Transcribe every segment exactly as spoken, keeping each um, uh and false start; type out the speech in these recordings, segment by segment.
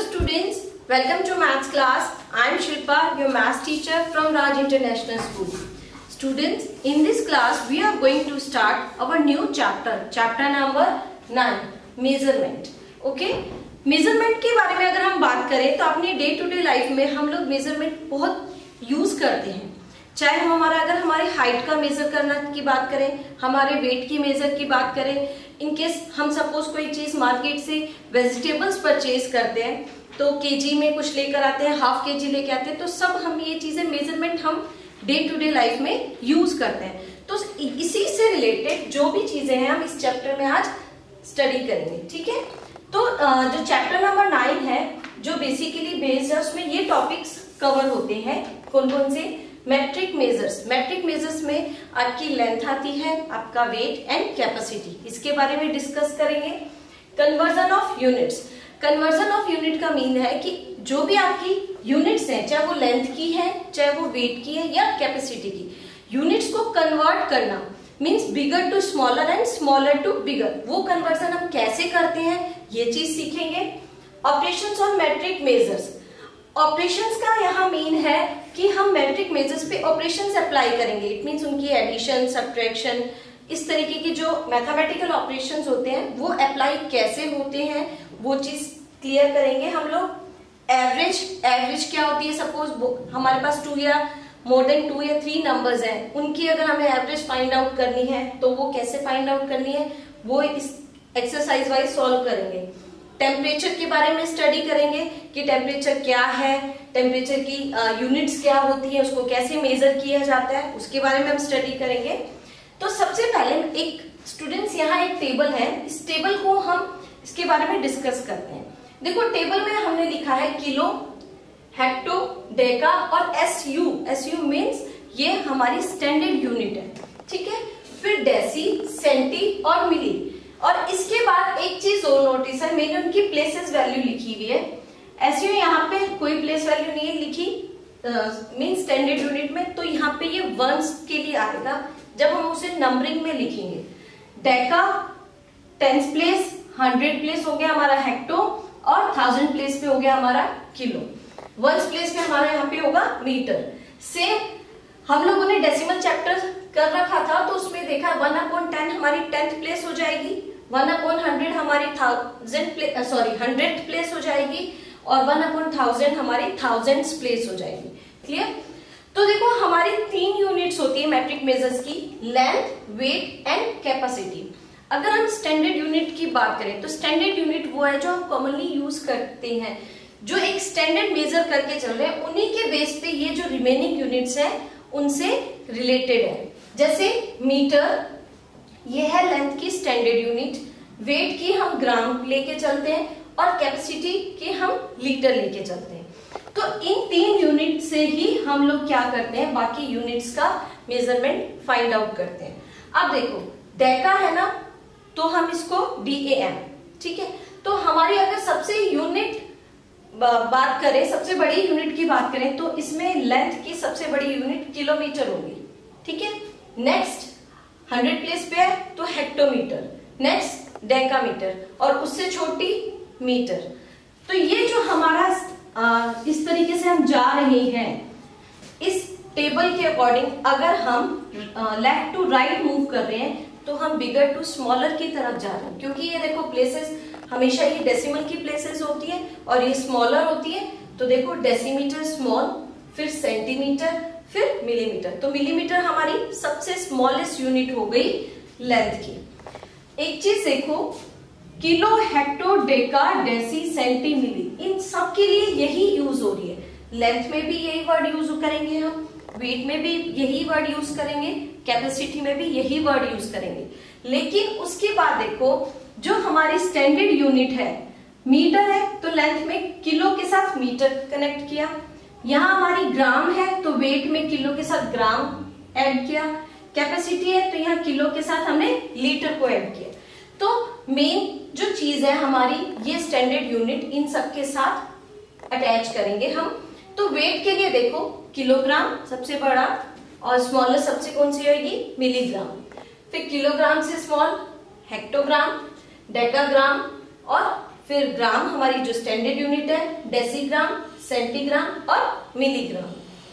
students, welcome to maths class. I am Shilpa, your maths teacher from Raj International School. Students, in this class we are going to start our new chapter, chapter number nine, measurement. Okay? Measurement के बारे में अगर हम बात करें तो अपनी day to day life में हम लोग मेजरमेंट बहुत यूज करते हैं। चाहे हम हमारा अगर हमारे हाइट का मेजर करना की बात करें, हमारे वेट की मेजर की बात करें, इनकेस हम सपोज कोई चीज मार्केट से वेजिटेबल्स परचेज करते हैं तो केजी में कुछ लेकर आते हैं, हाफ केजी लेके आते हैं, तो सब हम ये चीजें मेजरमेंट हम डे टू डे लाइफ में यूज करते हैं। तो इसी से रिलेटेड जो भी चीजें हैं हम इस चैप्टर में आज स्टडी करेंगे। ठीक है, तो जो चैप्टर नंबर नाइन है जो बेसिकली बेस्ड है उसमें ये टॉपिक्स कवर होते हैं। कौन कौन से? Matric measures. मैट्रिक मेजर्स में आपकी लेंथ आती है, आपका वेट एंड कैपेसिटी, इसके बारे में डिस्कस करेंगे। Conversion of units. Conversion of unit का मीन है कि जो भी आपकी यूनिट्स हैं, चाहे वो लेंथ की है, चाहे वो वेट की है या कैपेसिटी की, यूनिट्स को कन्वर्ट करना means bigger to smaller and smaller to bigger. वो कन्वर्जन हम कैसे करते हैं ये चीज सीखेंगे। Operations on metric measures. Operations का यहाँ मीन है कि हम मैट्रिक मेजर्स पे ऑपरेशंस अप्लाई करेंगे। इट मीन्स उनकी एडिशन, सब्ट्रैक्शन, इस तरीके की जो मैथमेटिकल ऑपरेशंस होते हैं वो अप्लाई कैसे होते हैं वो चीज क्लियर करेंगे हम लोग। एवरेज। एवरेज क्या होती है? सपोज हमारे पास टू या मोर देन टू या थ्री नंबर्स हैं, उनकी अगर हमें एवरेज फाइंड आउट करनी है तो वो कैसे फाइंड आउट करनी है वो इस एक्सरसाइज वाइज सॉल्व करेंगे। टेम्परेचर के बारे में स्टडी करेंगे कि टेम्परेचर क्या है, टेम्परेचर की यूनिट्स क्या होती है, उसको कैसे मेजर किया जाता है, उसके बारे में हम स्टडी करेंगे। तो सबसे पहले एक स्टूडेंट्स यहाँ एक टेबल है, इस टेबल को हम इसके बारे में डिस्कस करते हैं। देखो टेबल में हमने लिखा है किलो, हेक्टो, डेका और S U. S U means ये हमारी स्टैंडर्ड यूनिट है। ठीक है, फिर डेसी, सेंटी और मिली। और इसके बाद एक चीज और नोटिस है, मैंने उनकी प्लेसेस वैल्यू लिखी हुई है। एस यू यहाँ पे कोई प्लेस वैल्यू नहीं है लिखी मीन स्टैंडर्ड यूनिट में, तो यहाँ पे ये वंस के लिए आएगा जब हम उसे नंबरिंग में लिखेंगे। Deca tens place, hundred place हो गया हमारा हेक्टो और थाउजेंड प्लेस पे हो गया हमारा किलो। वंस प्लेस पे हमारा यहाँ पे होगा मीटर। सेम हम लोगों ने डेसिमल चैप्टर कर रखा था तो उसमें देखा वन अपॉन टेन हमारी टेंथ प्लेस हो जाएगी, वन अपॉन हंड्रेड हमारी थाउजेंड सॉरी हंड्रेड प्लेस हो जाएगी और वन अपॉन थाउजेंड हमारी थाउजेंड प्लेस हो जाएगी। क्लियर? तो देखो हमारी तीन यूनिट्स होती है मैट्रिक मेजर्स की, लेंथ, वेट एंड कैपेसिटी। अगर हम स्टैंडर्ड यूनिट की बात करें तो स्टैंडर्ड यूनिट वो है जो हम कॉमनली यूज करते हैं, जो एक स्टैंडर्ड मेजर करके चल रहे हैं, उन्हीं के बेस पे ये जो रिमेनिंग यूनिट्स हैं उनसे रिलेटेड है। जैसे मीटर, ये है लेंथ की स्टैंडर्ड यूनिट, वेट की हम ग्राम लेके चलते हैं और कैपेसिटी की हम लीटर लेके चलते हैं। तो इन तीन यूनिट से ही हम लोग क्या करते हैं, बाकी यूनिट्स का मेजरमेंट फाइंड आउट करते हैं। अब देखो डेका है ना, तो हम इसको डी ए एम, ठीक है, तो हमारी अगर सबसे यूनिट बात करें, सबसे बड़ी यूनिट की बात करें तो इसमें लेंथ की सबसे बड़ी यूनिट किलोमीटर होगी। ठीक है, नेक्स्ट हंड्रेड प्लेस पे है तो हेक्टोमीटर, नेक्स्ट डेकामीटर और उससे छोटी मीटर। तो ये जो हमारा आ, इस तरीके से हम जा रहे हैं इस टेबल के अकॉर्डिंग, अगर हम लेफ्ट टू राइट मूव कर रहे हैं तो हम बिगर टू स्मॉलर की तरफ जा रहे हैं, क्योंकि ये देखो प्लेसेस हमेशा ये डेसिमल की प्लेसेस होती है और ये स्मॉलर होती है। तो देखो डेसीमीटर स्मॉल, फिर सेंटीमीटर, फिर मिलीमीटर। तो मिलीमीटर हमारी सबसे स्मॉलेस्ट यूनिट हो गई लेंथ की। एक चीज देखो, kilo, hecto, deca, deci, centi, milli, इन सब के लिए यही यूज हो रही है। लेंथ में भी यही वर्ड यूज करेंगे हम, वेट में भी यही वर्ड यूज करेंगे, कैपेसिटी में भी यही वर्ड यूज करेंगे। लेकिन उसके बाद देखो जो हमारी स्टैंडर्ड यूनिट है मीटर है, तो लेंथ में किलो के साथ मीटर कनेक्ट किया। यहाँ हमारी ग्राम है तो वेट में किलो के साथ ग्राम ऐड किया। कैपेसिटी है तो यहाँ किलो के साथ हमने लीटर को ऐड किया। तो मेन जो चीज है हमारी ये स्टैंडर्ड यूनिट इन सब के साथ अटैच करेंगे हम। तो वेट के लिए देखो किलोग्राम सबसे बड़ा और स्मॉलेस्ट सबसे कौन सी होगी, मिलीग्राम। फिर किलोग्राम से स्मॉल हेक्टोग्राम, डेकाग्राम और फिर ग्राम हमारी जो स्टैंडर्ड यूनिट है, डेसीग्राम, सेंटीग्राम और मिलीग्राम।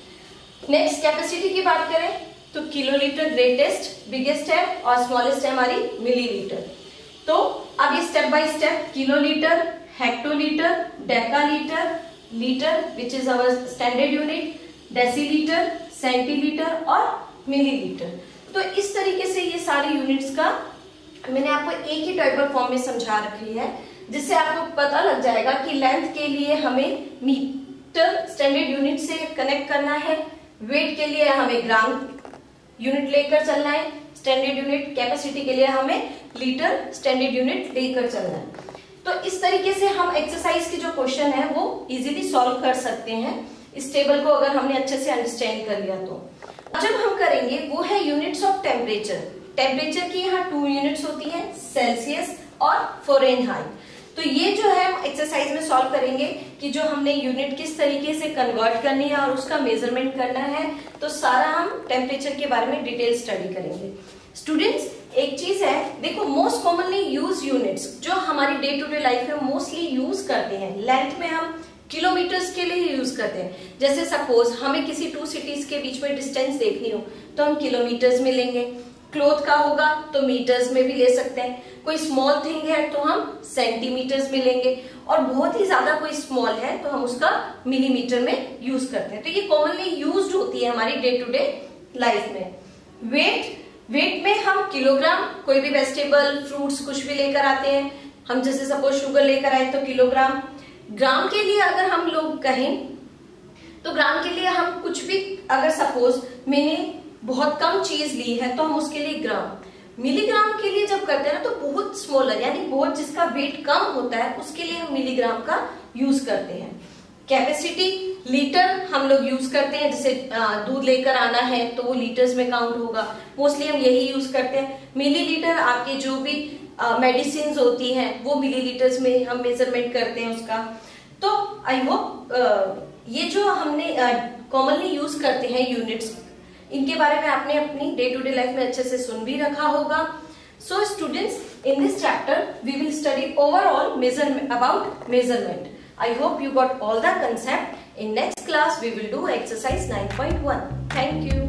नेक्स्ट कैपेसिटी की बात करें तो किलोलीटर ग्रेटेस्ट बिगेस्ट है और स्मॉलेस्ट है हमारी मिलीलीटर। तो अब ये step by step kilolitre, hectolitre, decalitre, litre which is our standard unit, decilitre, centilitre और मिलीलीटर। तो इस तरीके से ये सारी यूनिट्स का मैंने आपको एक ही टेबल फॉर्म में समझा रखी है, जिससे आपको पता लग जाएगा कि लेंथ के लिए हमें मीटर स्टैंडर्ड यूनिट से कनेक्ट करना है, वेट के लिए हमें ग्राम यूनिट लेकर चलना है स्टैंडर्ड यूनिट, कैपेसिटी के लिए हमें लीटर स्टैंडर्ड यूनिट लेकर चलना है। तो इस तरीके से हम एक्सरसाइज की जो क्वेश्चन है वो इजीली सॉल्व कर सकते हैं इस टेबल को अगर हमने अच्छे से अंडरस्टैंड कर लिया। तो जब हम करेंगे वो है यूनिट्स ऑफ टेम्परेचर। टेम्परेचर की यहाँ टू यूनिट्स होती है, सेल्सियस और फ़ारेनहाइट। तो ये जो है हम एक्सरसाइज में सॉल्व करेंगे कि जो हमने यूनिट किस तरीके से कन्वर्ट करनी है और उसका मेजरमेंट करना है। तो सारा हम टेम्परेचर के बारे में डिटेल स्टडी करेंगे। स्टूडेंट्स एक चीज है, देखो मोस्ट कॉमनली यूज यूनिट्स जो हमारी डे टू डे लाइफ में मोस्टली यूज करते हैं, लेंथ में हम किलोमीटर्स के लिए यूज करते हैं। जैसे सपोज हमें किसी टू सिटीज के बीच में डिस्टेंस देखनी हो तो हम किलोमीटर्स में लेंगे, क्लॉथ का होगा तो मीटर्स में भी ले सकते हैं, कोई स्मॉल थिंग है तो हम सेंटीमीटर्स में लेंगे, और बहुत ही ज्यादा कोई स्मॉल है तो हम उसका मिलीमीटर में यूज करते हैं। तो ये कॉमनली यूज्ड होती है हमारी डे टू डे लाइफ में। वेट वेट में हम किलोग्राम, कोई भी वेजिटेबल फ्रूट्स कुछ भी लेकर आते हैं, हम जैसे सपोज शुगर लेकर आए तो किलोग्राम। ग्राम के लिए अगर हम लोग कहें तो ग्राम के लिए हम कुछ भी, अगर सपोज मैंने बहुत कम चीज ली है तो हम उसके लिए ग्राम। मिलीग्राम के लिए जब करते हैं तो बहुत स्मॉलर यानी बहुत जिसका वेट कम होता है उसके लिए हम मिलीग्राम का यूज करते हैं। कैपेसिटी लीटर हम लोग यूज करते हैं, जैसे दूध लेकर आना है तो वो लीटर्स में काउंट होगा, मोस्टली हम यही यूज करते हैं। मिलीलीटर आपके जो भी मेडिसिन होती हैं वो मिलीलीटर्स में हम मेजरमेंट करते हैं उसका। तो आई होप ये जो हमने कॉमनली यूज करते हैं यूनिट्स, इनके बारे में आपने अपनी डे टू डे लाइफ में अच्छे से सुन भी रखा होगा। So students, in this chapter we will study overall measurement about measurement. I hope you got all the concept. In next class we will do exercise nine point one. Thank you.